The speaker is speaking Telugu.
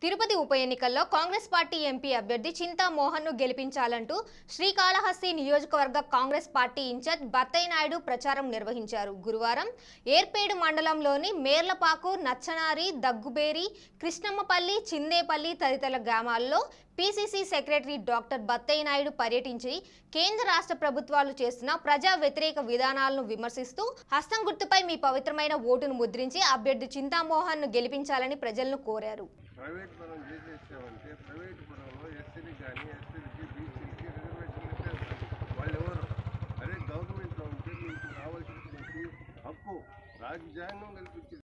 తిరుపతి ఉప ఎన్నికల్లో కాంగ్రెస్ పార్టీ ఎంపీ అభ్యర్థి చింతా మోహన్ ను గెలిపించాలంటూ శ్రీకాళహస్తి నియోజకవర్గ కాంగ్రెస్ పార్టీ ఇన్ఛార్జ్ బత్తయ్య నాయుడు ప్రచారం నిర్వహించారు. గురువారం ఏర్పేడు మండలంలోని మేర్లపాకు, నచ్చనారి, దగ్గుబేరి, కృష్ణమ్మపల్లి, చిందేపల్లి తదితర గ్రామాల్లో PCC secretary doctor Battayya Naidu పర్యటించి కేంద్ర రాష్ట్ర ప్రభుత్వాలు చేస్తున్న ప్రజా వ్యతిరేక విధానాలను విమర్శిస్తూ హస్తం గుర్తుపై మీ పవిత్రమైన ఓటును ముద్రించి అభ్యర్థి చింతా మోహన్ ను గెలిపించాలని ప్రజలను కోరారు. ప్రైవేట్ పరం చేసేసామంటే ప్రైవేట్ పరంలో ఎస్సీని కానీ ఎస్సీలకి బీసీలకి రిజర్వేషన్లు చేస్తారు. వాళ్ళు ఎవరు? అదే గవర్నమెంట్లో ఉంటే మీకు కావాల్సినటువంటి హక్కు రాజ్యాంగం కల్పించింది.